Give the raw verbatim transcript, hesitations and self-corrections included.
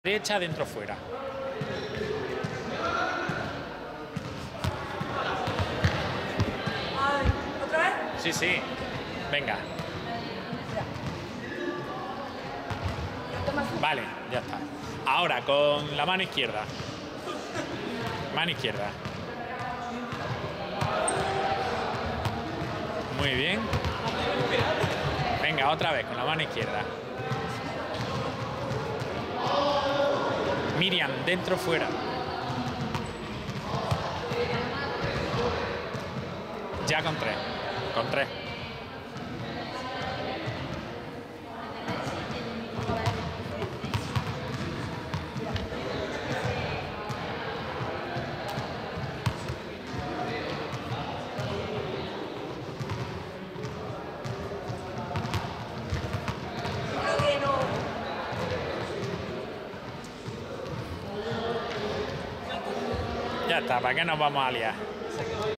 Derecha, dentro, fuera. ¿Otra vez? Sí, sí. Venga. Vale, ya está. Ahora con la mano izquierda. Mano izquierda. Muy bien. Venga, otra vez con la mano izquierda. Miriam, dentro, fuera. Ya con tres. Con tres. Ya está, ¿para qué nos vamos a liar?